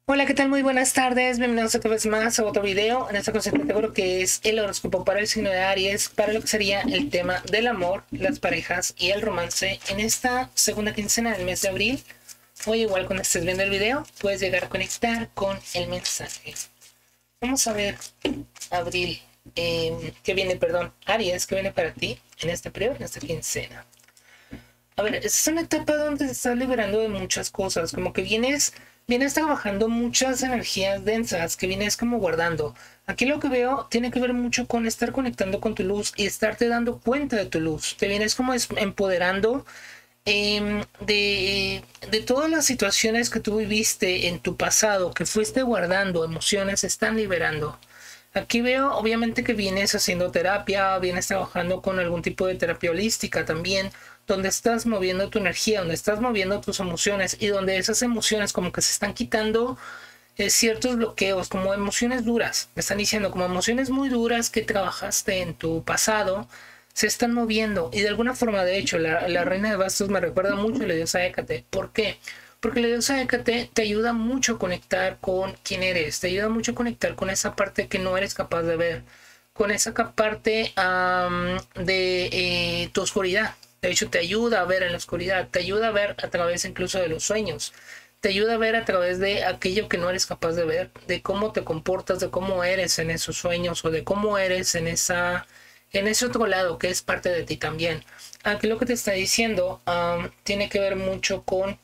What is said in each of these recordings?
Hola, ¿qué tal? Muy buenas tardes. Bienvenidos otra vez más a otro video. En esta ocasión te tengo que es el horóscopo para el signo de Aries, para lo que sería el tema del amor, las parejas y el romance en esta segunda quincena del mes de abril. Hoy, igual cuando estés viendo el video, puedes llegar a conectar con el mensaje. Vamos a ver, Abril, ¿qué viene, perdón, Aries, qué viene para ti en este periodo, en esta quincena? A ver, es una etapa donde te estás liberando de muchas cosas, como que vienes trabajando muchas energías densas que vienes como guardando. Aquí lo que veo tiene que ver mucho con estar conectando con tu luz y estarte dando cuenta de tu luz. Te vienes como empoderando de todas las situaciones que tú viviste en tu pasado, que fuiste guardando, emociones se están liberando. Aquí veo obviamente que vienes haciendo terapia, vienes trabajando con algún tipo de terapia holística también, donde estás moviendo tu energía, donde estás moviendo tus emociones y donde esas emociones como que se están quitando ciertos bloqueos, como emociones duras. Me están diciendo como emociones muy duras que trabajaste en tu pasado, se están moviendo y de alguna forma, de hecho, la reina de bastos me recuerda mucho a la diosa Hécate. ¿Por qué? Porque la diosa Hécate te ayuda mucho a conectar con quién eres, te ayuda mucho a conectar con esa parte que no eres capaz de ver, con esa parte de tu oscuridad. De hecho, te ayuda a ver en la oscuridad, te ayuda a ver a través incluso de los sueños, te ayuda a ver a través de aquello que no eres capaz de ver, de cómo te comportas, de cómo eres en esos sueños o de cómo eres en ese otro lado que es parte de ti también. Aquí lo que te está diciendo tiene que ver mucho con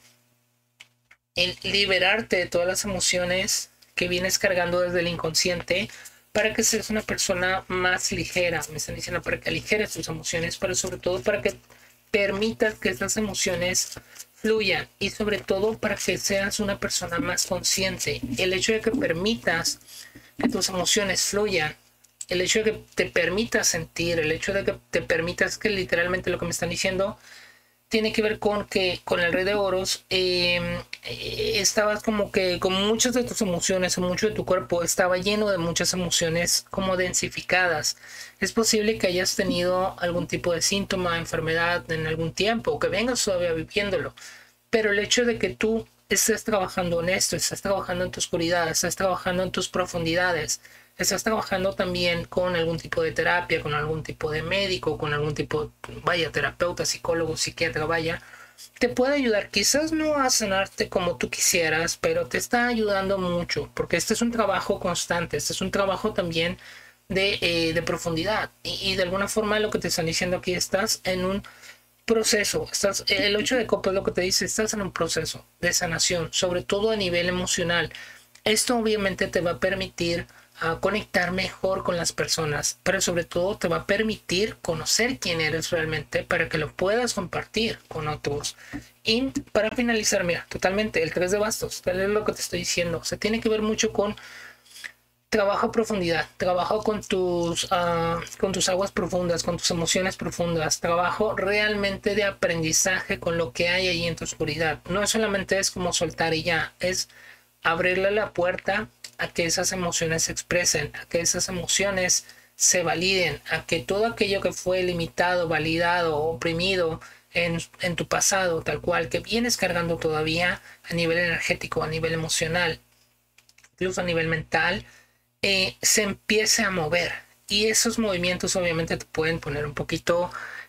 el liberarte de todas las emociones que vienes cargando desde el inconsciente para que seas una persona más ligera. Me están diciendo para que aligeres tus emociones, pero sobre todo para que permitas que estas emociones fluyan y sobre todo para que seas una persona más consciente. El hecho de que permitas que tus emociones fluyan, el hecho de que te permitas sentir, el hecho de que te permitas que literalmente lo que me están diciendo tiene que ver con que con el rey de oros estabas como que con muchas de tus emociones o mucho de tu cuerpo estaba lleno de muchas emociones como densificadas. Es posible que hayas tenido algún tipo de síntoma, enfermedad en algún tiempo o que vengas todavía viviéndolo, pero el hecho de que tú estés trabajando en esto, estás trabajando en tu oscuridad, estás trabajando en tus profundidades, estás trabajando también con algún tipo de terapia, con algún tipo de médico, con algún tipo, vaya, terapeuta, psicólogo, psiquiatra, vaya, te puede ayudar, quizás no a sanarte como tú quisieras, pero te está ayudando mucho, porque este es un trabajo constante, este es un trabajo también de profundidad, y de alguna forma lo que te están diciendo aquí, estás en un proceso, el 8 de copas lo que te dice, estás en un proceso de sanación, sobre todo a nivel emocional. Esto obviamente te va a permitir conectar mejor con las personas, pero sobre todo te va a permitir conocer quién eres realmente para que lo puedas compartir con otros. Y para finalizar, mira, totalmente, el 3 de bastos, tal es lo que te estoy diciendo, se tiene que ver mucho con trabajo a profundidad, trabajo con tus aguas profundas, con tus emociones profundas, trabajo realmente de aprendizaje con lo que hay ahí en tu oscuridad. No solamente es como soltar y ya, es abrirle la puerta a que esas emociones se expresen, a que esas emociones se validen, a que todo aquello que fue limitado, validado, oprimido en tu pasado, tal cual, que vienes cargando todavía a nivel energético, a nivel emocional, incluso a nivel mental, se empiece a mover. Y esos movimientos obviamente te pueden poner un poquito...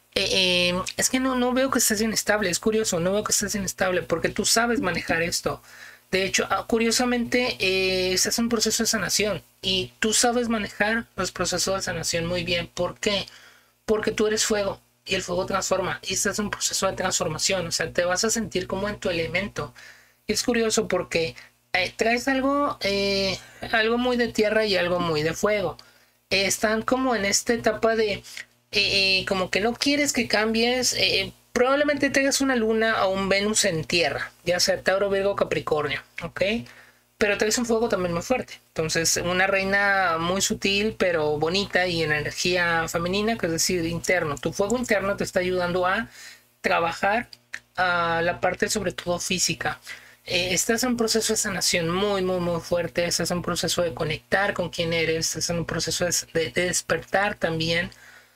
es que no veo que estés inestable, es curioso, no veo que estés inestable porque tú sabes manejar esto. De hecho, curiosamente, estás en un proceso de sanación y tú sabes manejar los procesos de sanación muy bien. ¿Por qué? Porque tú eres fuego y el fuego transforma y estás en un proceso de transformación, o sea, te vas a sentir como en tu elemento. Y es curioso porque traes algo muy de tierra y algo muy de fuego. Están como en esta etapa de como que no quieres que cambies. Probablemente tengas una luna o un Venus en tierra, ya sea Tauro, Virgo, Capricornio, ¿ok? Pero traes un fuego también muy fuerte. Entonces, una reina muy sutil, pero bonita y en energía femenina, que es decir, interno. Tu fuego interno te está ayudando a trabajar a la parte sobre todo física. Estás en un proceso de sanación muy fuerte, estás en un proceso de conectar con quién eres, estás en un proceso de despertar también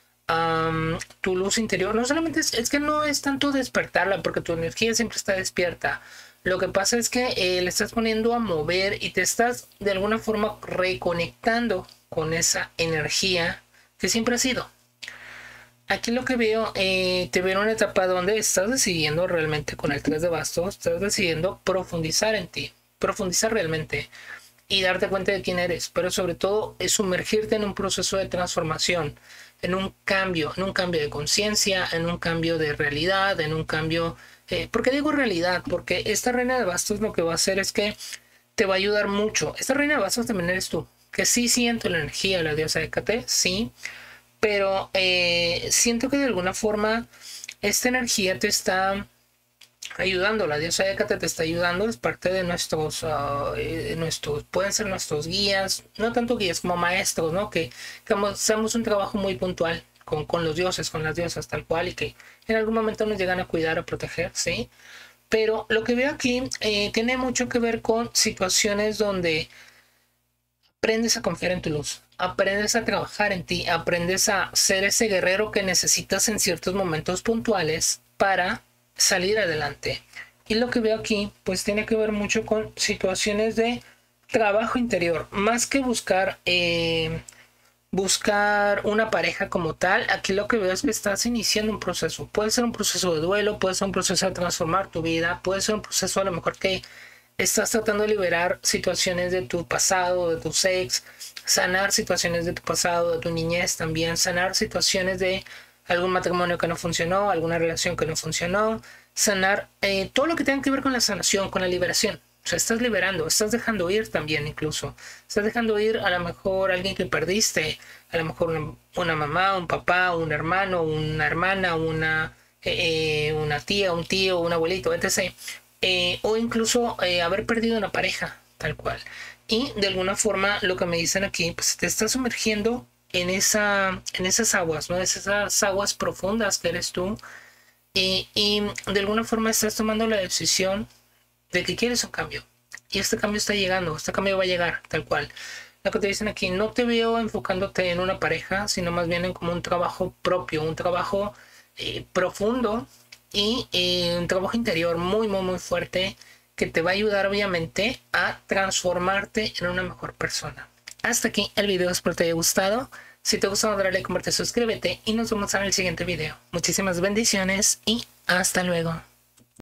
tu luz interior. No solamente es que no es tanto despertarla, porque tu energía siempre está despierta. Lo que pasa es que le estás poniendo a mover y te estás de alguna forma reconectando con esa energía que siempre ha sido. Aquí lo que veo, te veo en una etapa donde estás decidiendo realmente con el 3 de bastos, estás decidiendo profundizar en ti, profundizar realmente y darte cuenta de quién eres, pero sobre todo es sumergirte en un proceso de transformación, en un cambio de conciencia, en un cambio de realidad, en un cambio... ¿por qué digo realidad? Porque esta reina de bastos lo que va a hacer es que te va a ayudar mucho. Esta reina de bastos también eres tú, que sí siento la energía de la diosa Hécate, sí, pero siento que de alguna forma esta energía te está ayudando, la diosa Hécate te está ayudando, es parte de nuestros, pueden ser nuestros guías, no tanto guías como maestros, ¿no? Que hacemos un trabajo muy puntual con los dioses, con las diosas tal cual, y que en algún momento nos llegan a cuidar, a proteger, ¿sí? Pero lo que veo aquí tiene mucho que ver con situaciones donde aprendes a confiar en tu luz, aprendes a trabajar en ti, aprendes a ser ese guerrero que necesitas en ciertos momentos puntuales para salir adelante. Y lo que veo aquí, pues tiene que ver mucho con situaciones de trabajo interior, más que buscar una pareja como tal. Aquí lo que veo es que estás iniciando un proceso. Puede ser un proceso de duelo, puede ser un proceso de transformar tu vida, puede ser un proceso a lo mejor que estás tratando de liberar situaciones de tu pasado, de tu ex, sanar situaciones de tu pasado, de tu niñez también, sanar situaciones de algún matrimonio que no funcionó, alguna relación que no funcionó, sanar todo lo que tenga que ver con la sanación, con la liberación. O sea, estás liberando, estás dejando ir también incluso. Estás dejando ir a lo mejor a alguien que perdiste, a lo mejor una mamá, un papá, un hermano, una hermana, una tía, un tío, un abuelito, etc. O incluso haber perdido una pareja, tal cual. Y de alguna forma lo que me dicen aquí, pues te estás sumergiendo en esas aguas, ¿no? Esas aguas profundas que eres tú. Y de alguna forma estás tomando la decisión de que quieres un cambio. Y este cambio está llegando, este cambio va a llegar, tal cual. Lo que te dicen aquí, no te veo enfocándote en una pareja, sino más bien en como un trabajo propio, un trabajo profundo y un trabajo interior muy, muy, muy fuerte que te va a ayudar obviamente a transformarte en una mejor persona. Hasta aquí el video, espero te haya gustado. Si te gustó, dale like, comparte, suscríbete y nos vemos en el siguiente video. Muchísimas bendiciones y hasta luego.